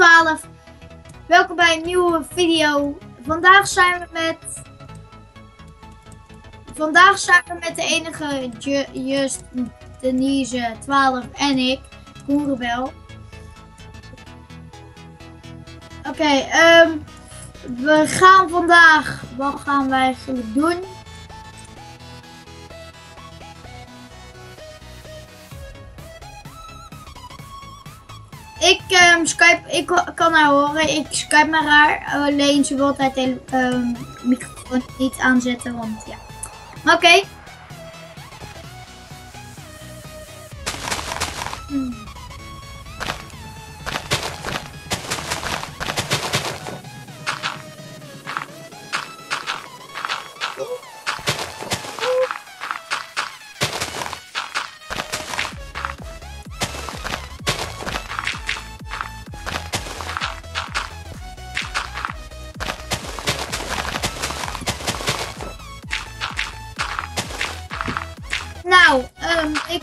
12. Welkom bij een nieuwe video. Vandaag zijn we met de enige Just, Denise, 12 en ik, Koenrebel. Oké, we gaan vandaag, wat gaan wij eigenlijk doen? Ik kan haar horen, ik Skype met haar, alleen ze wil het microfoon niet aanzetten, want ja. Oké. Nou, ik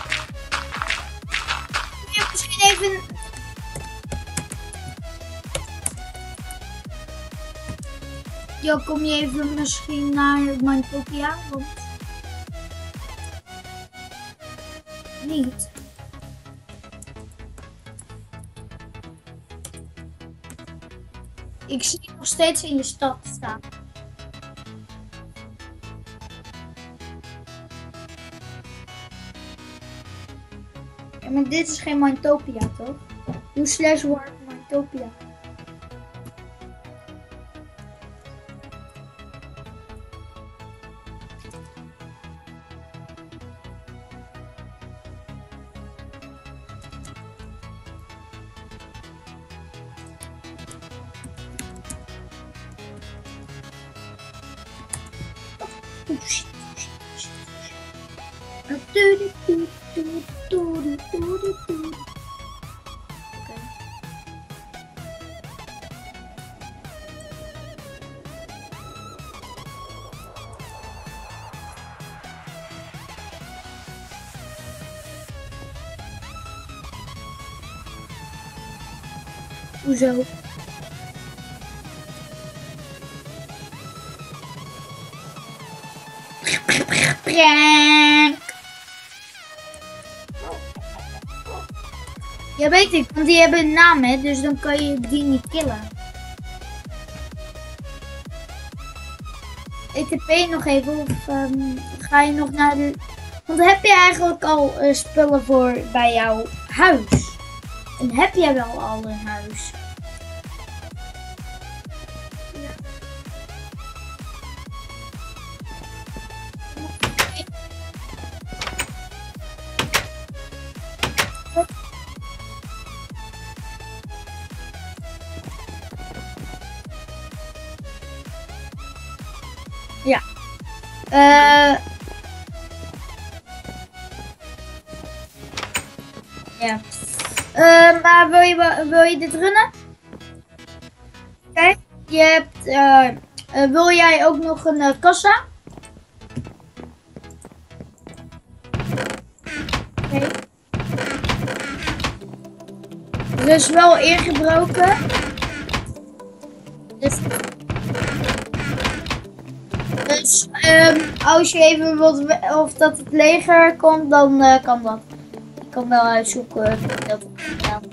heb misschien even. Jo, kom je even misschien naar Mindtopia? Want niet. Ik zie je nog steeds in je stad staan. Maar dit is geen Mindtopia, toch? Doe /word Mindtopia. Hoezo? Prank! Ja, weet ik, want die hebben een naam, hè, dus dan kan je die niet killen. ETP nog even, of ga je nog naar de... Want heb je eigenlijk al spullen voor bij jouw huis? En heb jij wel al een huis? Ja. Ja. Maar wil je dit runnen? Kijk, je hebt, wil jij ook nog een kassa? Oké. Er is wel ingebroken. Dus als je even wilt of dat het leger komt, dan kan dat. Ik kan wel uitzoeken dat het gedaan.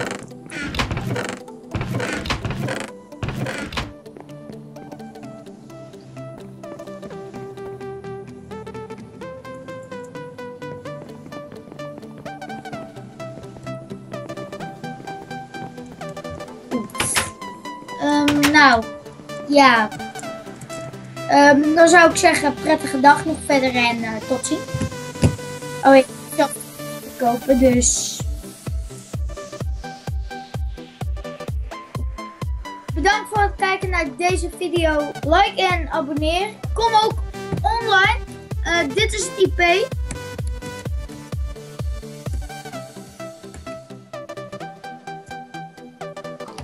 Nou, ja. Dan zou ik zeggen, prettige dag nog verder en tot ziens. Oh, ik zal het kopen, dus. Bedankt voor het kijken naar deze video. Like en abonneer. Kom ook online. Dit is het IP.